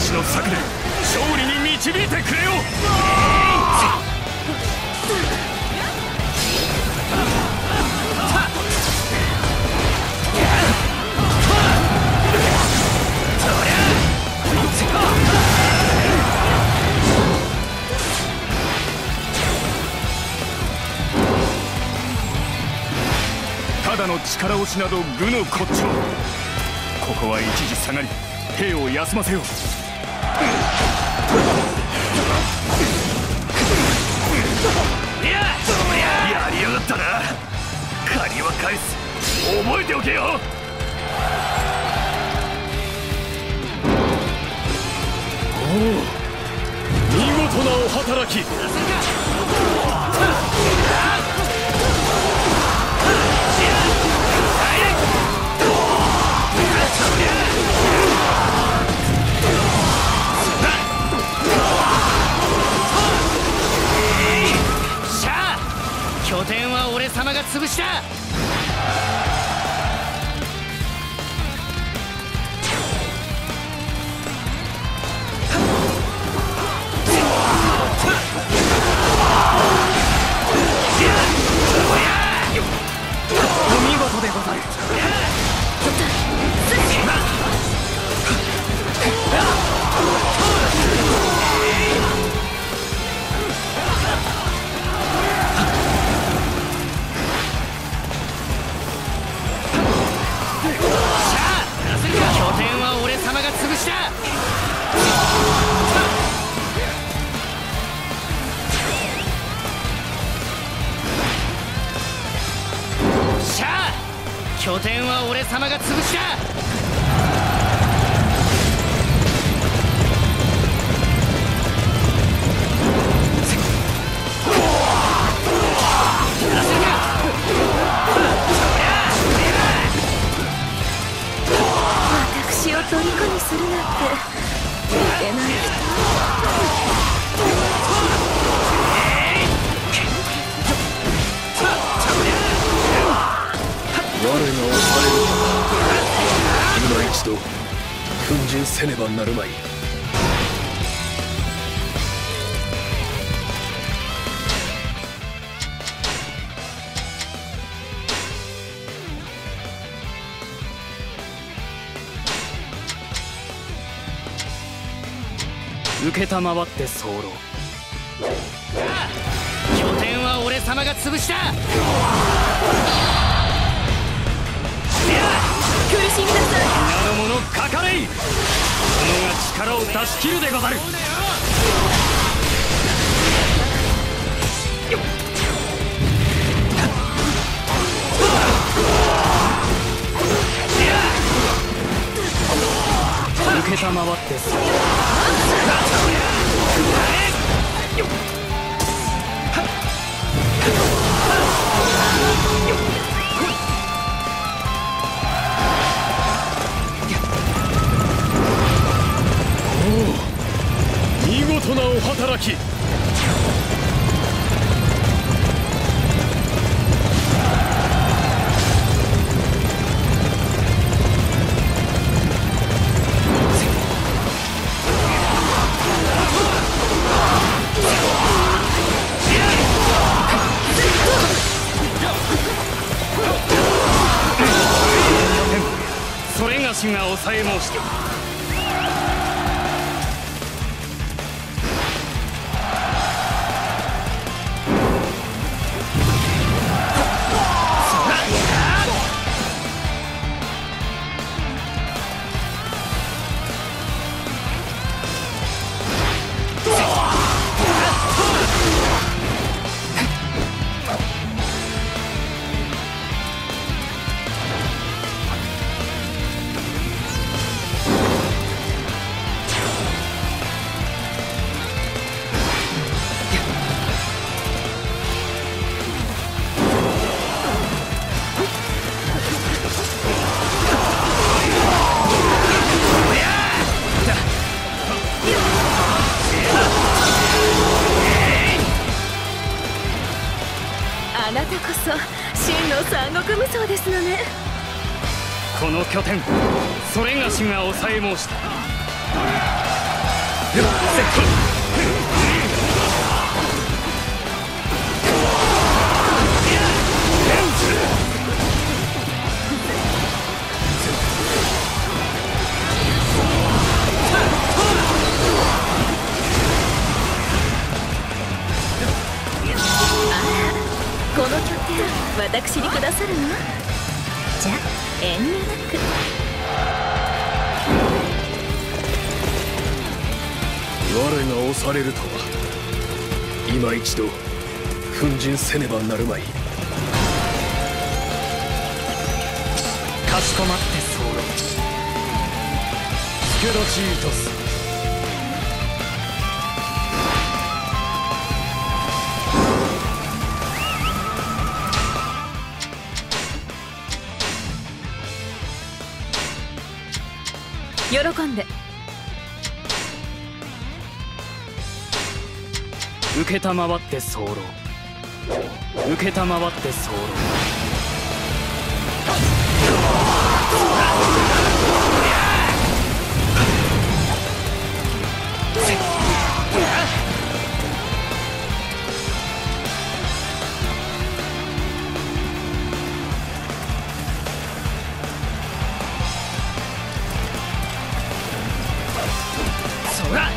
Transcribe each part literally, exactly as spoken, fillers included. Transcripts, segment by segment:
私の策で勝利に導いてくれよ。ただの力押しなど愚の骨頂。ここは一時下がり兵を休ませよう。やりやがったな。借りは返す。覚えておけよ。おお、見事なお働き。拠点は俺様が潰した。お見事でござる。拠点は俺様が潰した。しゃあ、拠点は俺様が潰した。 私を虜にするなんていけない人。 我が抑える。今一度奮陣せねばなるまい。承って候。拠点は俺様が潰した。 苦しみなさい。 皆の者かかれい。己が力を出し切るでござる。承ってそう。見事なお働き。それがしが抑え申した。 あなたこそ真の三国無双ですのね。 この拠点、それがしが抑え申した。 この拠点私にくださるの？じゃ遠慮なく。 我が押されるとは今一度奮陣せねばなるまい。 かしこまって候。 助立ちいたす。 喜んで。 受けたまわって候。受けたまわって候。そら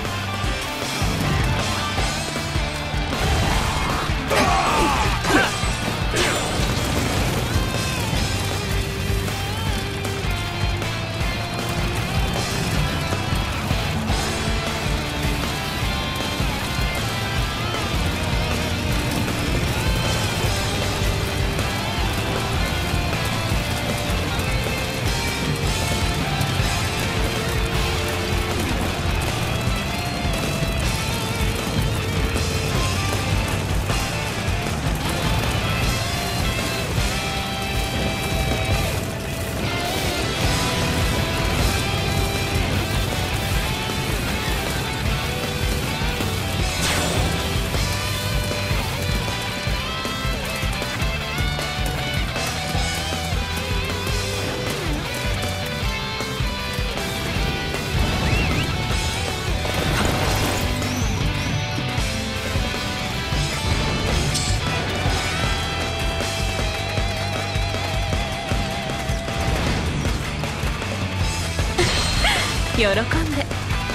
喜んで。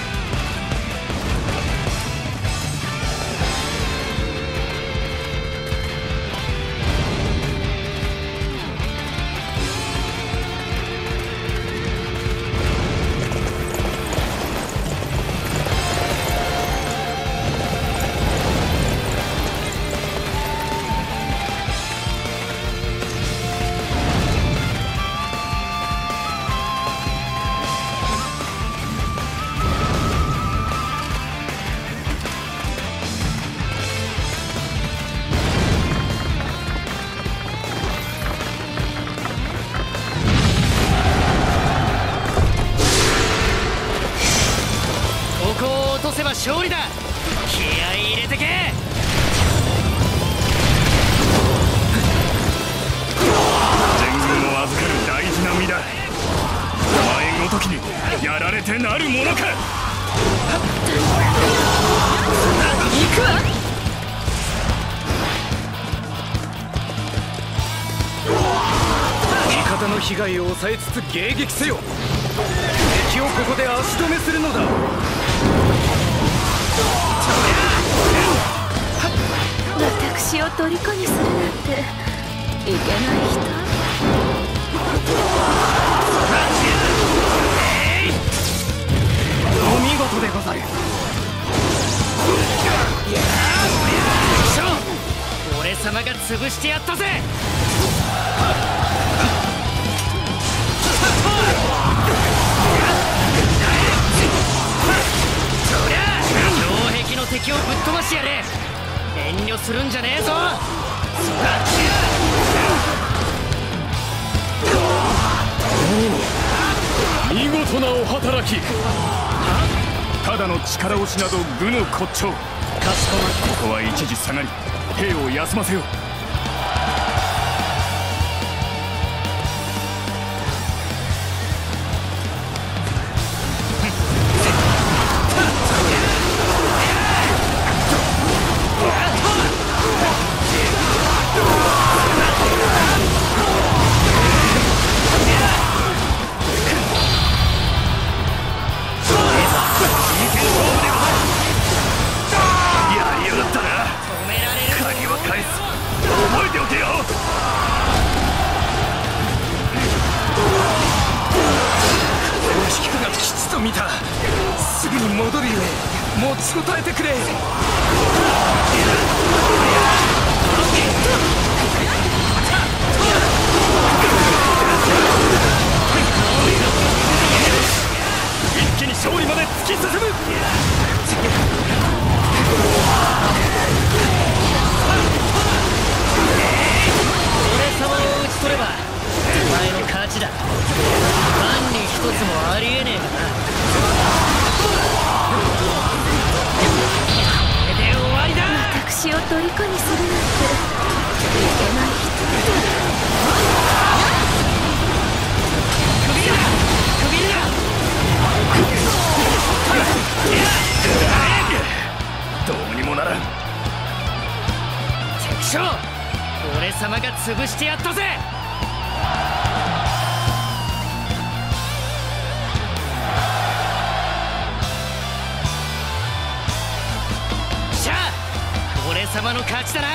ここを落とせば勝利だ。気合い入れてけ。 全軍を預かる大事な身だ。お前ごときにやられてなるものか。 行くわ。 味方の被害を抑えつつ迎撃せよ。敵をここで足止めするのだ。 私を虜にするなんていけない人。 お見事でござる。俺様が潰してやったぜ。城壁の敵をぶっ飛ばしてやれ。遠慮するんじゃねえぞ。 見事なお働き。 ただの力押しなど愚の骨頂。 かしこまっここは一時下がり兵を休ませよう。 戻るゆえ持ちこたえてくれ。 一気に勝利まで突き進む。 俺様を打ち取ればお前の勝ちだ。万に一つもありえねえがな。これで終わりだ。 私を虜にするなんていけない人首だ首だ。 どうにもならん。 敵将、俺様が潰してやったぜ。しゃあ、俺様の勝ちだな。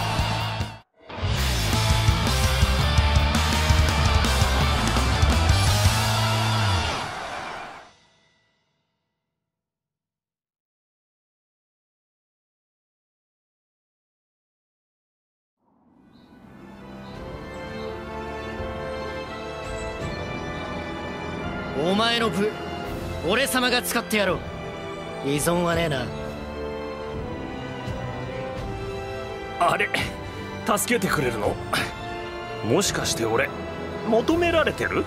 お前の部、俺様が使ってやろう。依存はねえな。 あれ、助けてくれるの？もしかして俺求められてる？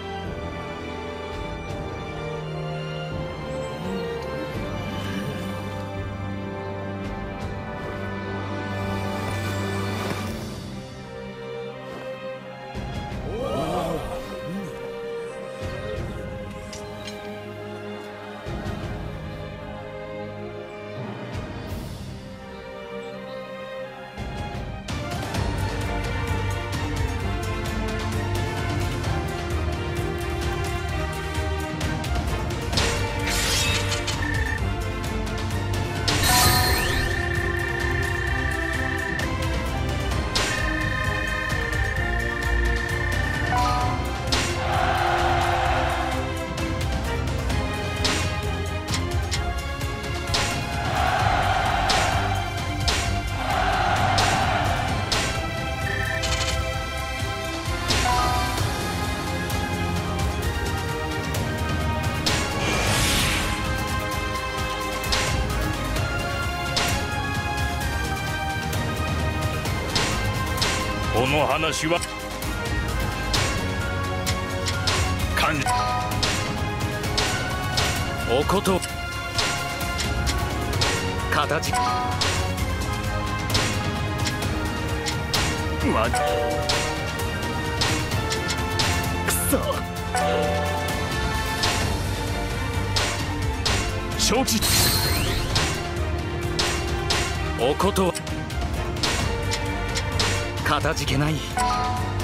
この話は感じおこと形まくそ承知。 おことかたじけない。